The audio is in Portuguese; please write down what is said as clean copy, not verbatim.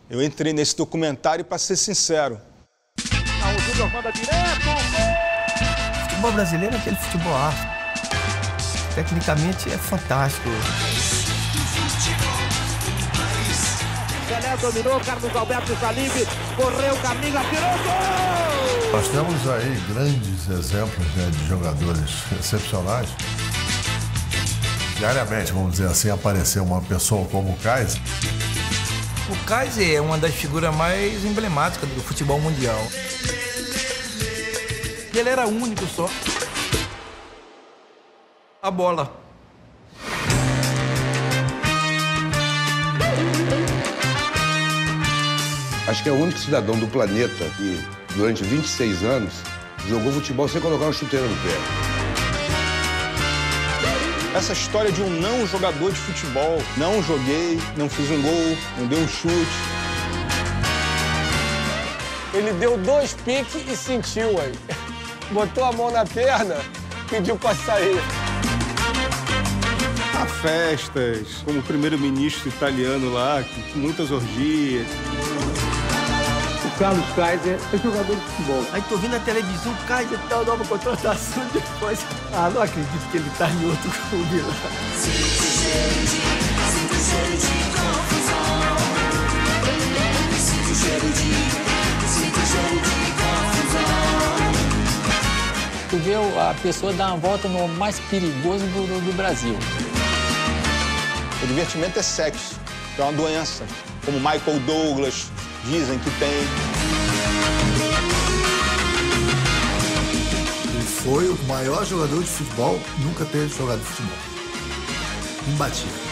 Eu entrei nesse documentário para ser sincero. O Júnior manda direto. O futebol brasileiro é aquele futebol arte. Tecnicamente é fantástico. Pelé dominou, Carlos Alberto Salive correu, caminho, atirou, gol! Nós temos aí grandes exemplos, né, de jogadores excepcionais. Diariamente, vamos dizer assim, apareceu uma pessoa como o Kaiser. O Kaiser é uma das figuras mais emblemáticas do futebol mundial. Ele era único só. A bola. Acho que é o único cidadão do planeta que, durante 26 anos, jogou futebol sem colocar uma chuteira no pé. Essa história de um não jogador de futebol, não joguei, não fiz um gol, não dei um chute. Ele deu 2 piques e sentiu aí. Botou a mão na perna, pediu para sair. Há festas, como o primeiro-ministro italiano lá, com muitas orgias. O Carlos Kaiser é jogador de futebol. Aí tô vendo na televisão, Kaiser tal, nova contratação depois. Ah, não acredito que ele tá em outro clube lá. Tu vê a pessoa dar uma volta no mais perigoso do Brasil. O divertimento é sexo, que é uma doença, como Michael Douglas dizem que tem. Ele foi o maior jogador de futebol, nunca teve jogado futebol. Imbatível.